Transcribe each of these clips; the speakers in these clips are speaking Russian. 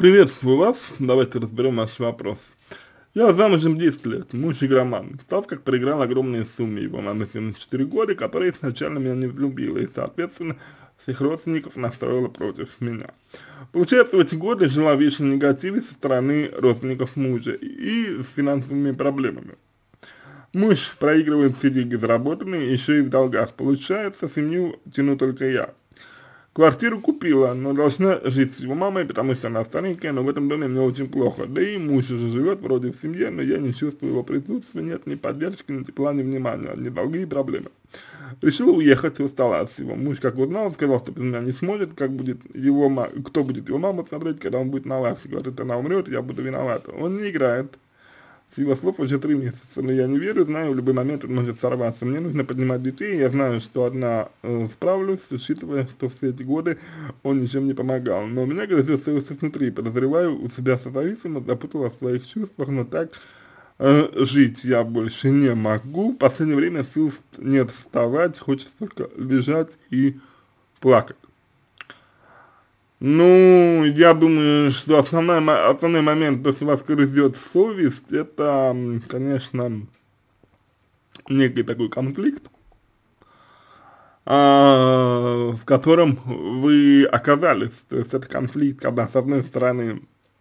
Приветствую вас. Давайте разберем ваш вопрос. Я замужем 10 лет, муж игроман. В ставках проиграл огромные суммы, его маме 74 года, которая изначально меня не взлюбила и, соответственно, всех родственников настроила против меня. Получается, в эти годы жила в вечном негативе со стороны родственников мужа и с финансовыми проблемами. Муж проигрывает все деньги заработанные, еще и в долгах. Получается, семью тяну только я. Квартиру купила, но должна жить с его мамой, потому что она старенькая, но в этом доме мне очень плохо. Да и муж уже живет вроде в семье, но я не чувствую его присутствия, нет ни поддержки, ни тепла, ни внимания, одни долги и проблемы. Решила уехать и устала от всего. Муж, как узнал, сказал, что без меня не сможет, как будет его кто будет его маму смотреть, когда он будет на вахте. Говорит, она умрет, я буду виноват. Он не играет. С его слов уже 3 месяца, но я не верю, знаю, в любой момент он может сорваться. Мне нужно поднимать детей, я знаю, что одна справлюсь, учитывая, что все эти годы он ничем не помогал. Но у меня грызет совесть изнутри, подозреваю, у себя созависимость, запутала в своих чувствах, но так жить я больше не могу. В последнее время сил нет вставать, хочется только лежать и плакать. Ну, я думаю, что основной момент, то, что вас грызет совесть, это, конечно, некий такой конфликт, в котором вы оказались. То есть это конфликт, когда с одной стороны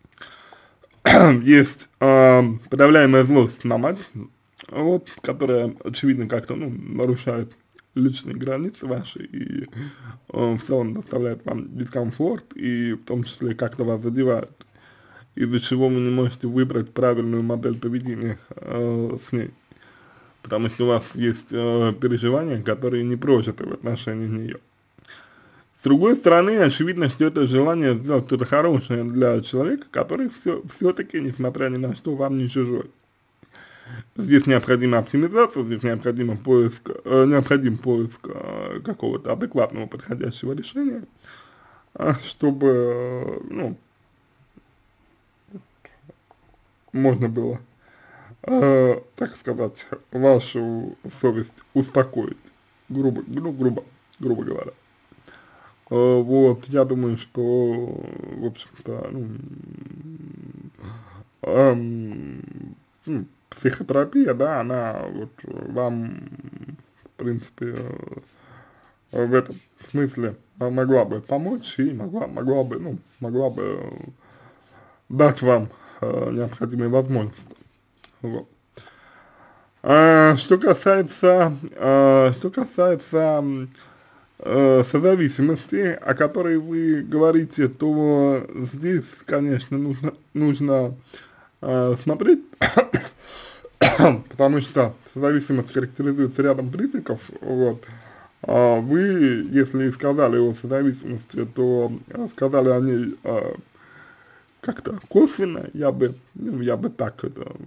есть подавляемая злость на мать, вот, которая, очевидно, как-то, ну, нарушает личные границы ваши и в целом доставляет вам дискомфорт и в том числе как-то вас задевает, из-за чего вы не можете выбрать правильную модель поведения с ней, потому что у вас есть переживания, которые не прожиты в отношении нее. С другой стороны, очевидно, что это желание сделать что-то хорошее для человека, который все-таки, несмотря ни на что, вам не чужой. Здесь необходима оптимизация, здесь необходим поиск какого-то адекватного подходящего решения, чтобы, ну, можно было, так сказать, вашу совесть успокоить, грубо говоря. Вот, я думаю, что, в общем-то, психотерапия, да, она вот вам, в принципе, в этом смысле могла бы помочь и могла бы дать вам необходимые возможности. Вот. Что касается созависимости, о которой вы говорите, то здесь, конечно, нужно смотреть, потому что зависимость характеризуется рядом признаков, вот. Вы, если сказали о созависимости, то сказали о ней как-то косвенно, я бы так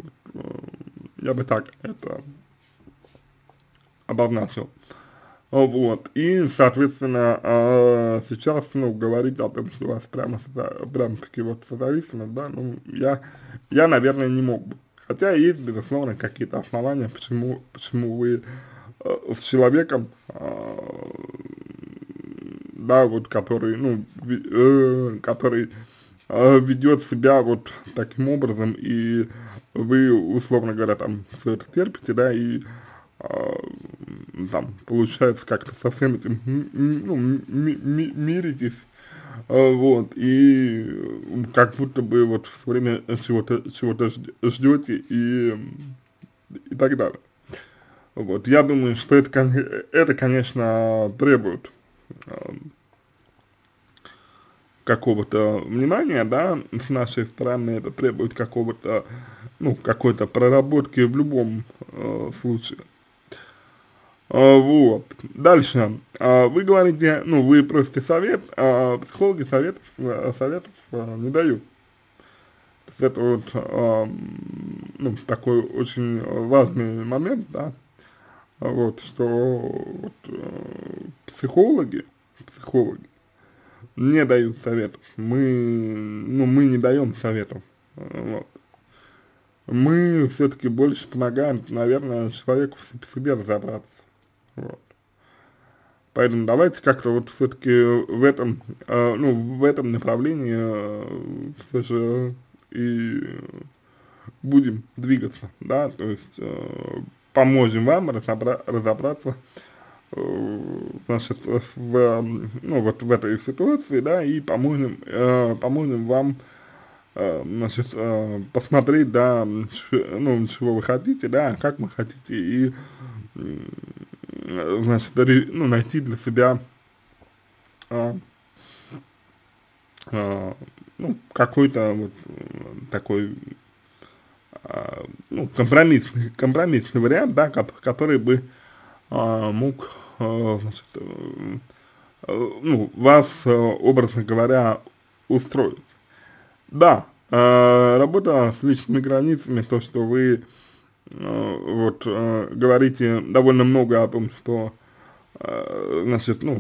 это обозначил. Вот, и, соответственно, сейчас, ну, говорить о том, что у вас прям-таки вот созависимость, да, ну, я, наверное, не мог бы. Хотя есть, безусловно, какие-то основания, почему вы с человеком, да, вот, который, ну, который ведет себя вот таким образом, и вы, условно говоря, там, все это терпите, да, и там, получается, как-то со всем этим, ну, миритесь, вот, и как будто бы вот все время чего-то ждете и так далее. Вот, я думаю, что это, конечно, требует какого-то внимания, да, с нашей стороны, это требует какого-то, ну, какой-то проработки в любом случае. Вот. Дальше. Вы говорите, ну, вы просите совет, а психологи советов не дают. То есть это вот, ну, такой очень важный момент, да, вот, что вот, психологи не дают советов. Мы не даем советов. Вот. Мы все-таки больше помогаем, наверное, человеку в себе разобраться. Вот. Поэтому давайте как-то вот все-таки в этом, ну, в этом направлении все же и будем двигаться, да, то есть поможем вам разобраться, значит, ну, вот в этой ситуации, да, и поможем вам, значит, посмотреть, да, ну, чего вы хотите, да, как вы хотите, и, значит, ну, найти для себя, а, а, ну, какой-то вот такой, ну, компромиссный вариант, да, который бы мог, значит, ну, вас, образно говоря, устроить. Да, работа с личными границами, то, что вы, вот, говорите довольно много о том, что, значит, ну,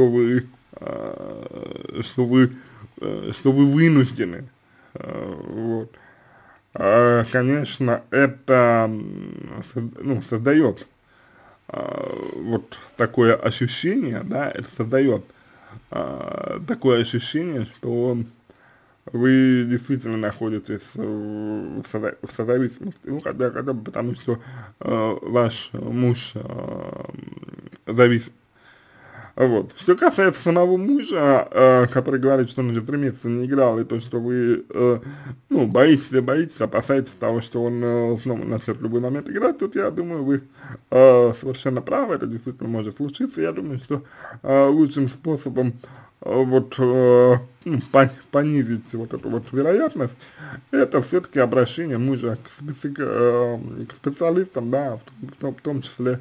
что вы вынуждены, вот. Конечно, это, ну, создает вот такое ощущение, да, это создает такое ощущение, что вы действительно находитесь в созависимости, ну, хотя бы потому, что ваш муж зависим. Вот. Что касается самого мужа, который говорит, что он уже 3 месяца не играл, и то, что вы, ну, боитесь, опасаетесь того, что он снова начнет в любой момент играть, тут, я думаю, вы совершенно правы, это действительно может случиться. Я думаю, что лучшим способом вот, ну, понизить вот эту вот вероятность, это все-таки обращение мужа к специалистам, да, в том числе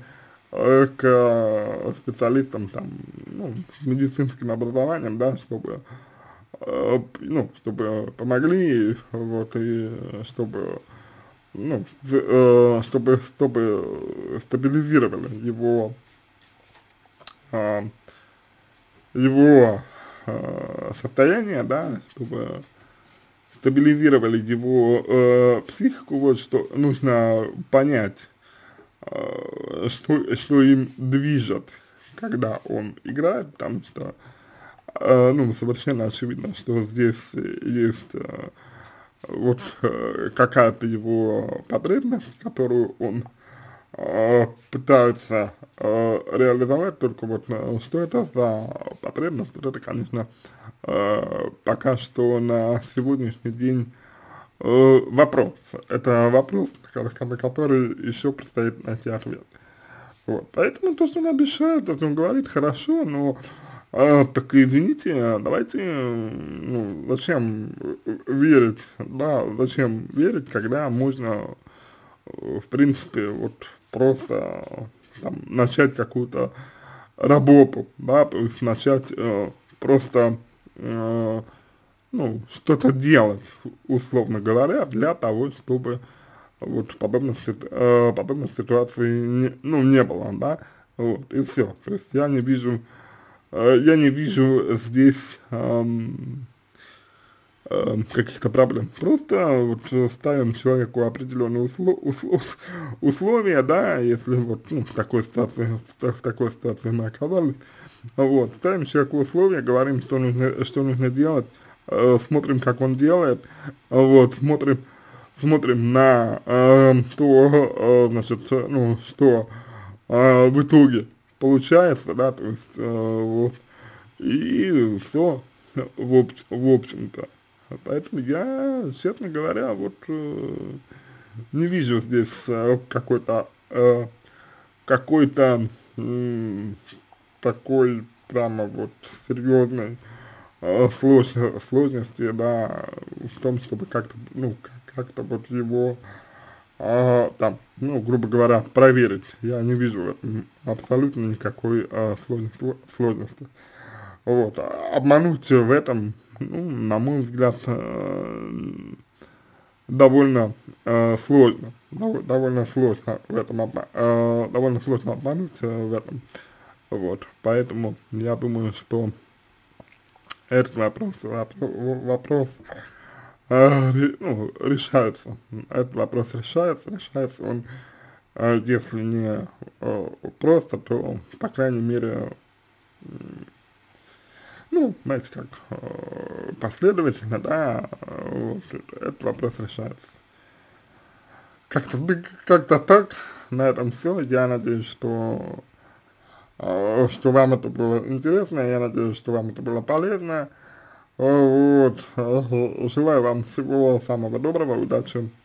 к специалистам там, ну, с медицинским образованием, да, чтобы, ну, чтобы помогли, вот, и чтобы, ну, чтобы стабилизировали а, его состояние, да, чтобы стабилизировали его психику, вот, что нужно понять, что им движет, когда он играет, потому что, ну, совершенно очевидно, что здесь есть вот какая-то его потребность, которую он пытается реализовать, только вот что это за потребность, вот это, конечно, пока что на сегодняшний день вопрос. Это вопрос, на который еще предстоит найти ответ. Вот. Поэтому то, что он обещает, то, что он говорит, хорошо, но так извините, давайте, ну, зачем верить, да, зачем верить, когда можно, в принципе, вот просто там, начать какую-то работу, да, то есть начать просто ну, что-то делать, условно говоря, для того, чтобы вот подобных ситуаций ну, не было, да, вот, и все. То есть я не вижу здесь каких-то проблем. Просто вот ставим человеку определенные условия, да, если вот, ну, в такой ситуации мы оказались, вот, ставим человеку условия, говорим, что нужно делать, смотрим, как он делает, вот, смотрим на то, значит, ну, что в итоге получается, да, то есть, вот, и все, в общем-то. Поэтому я, честно говоря, вот не вижу здесь какой-то такой прямо вот серьезной сложности, да, в том, чтобы как-то, ну, как-то вот его там, ну, грубо говоря, проверить. Я не вижу в этом абсолютно никакой сложности. Вот, обмануть в этом, ну, на мой взгляд, довольно сложно, довольно сложно в этом довольно сложно обмануть в этом, вот, поэтому я думаю, что этот вопрос ну, решается, этот вопрос решается он, если не просто, то, по крайней мере, ну, знаете, как, последовательно, да, вот, этот вопрос решается. Как-то так, на этом все. Я надеюсь, что вам это было интересно, я надеюсь, что вам это было полезно. Вот, желаю вам всего самого доброго, удачи.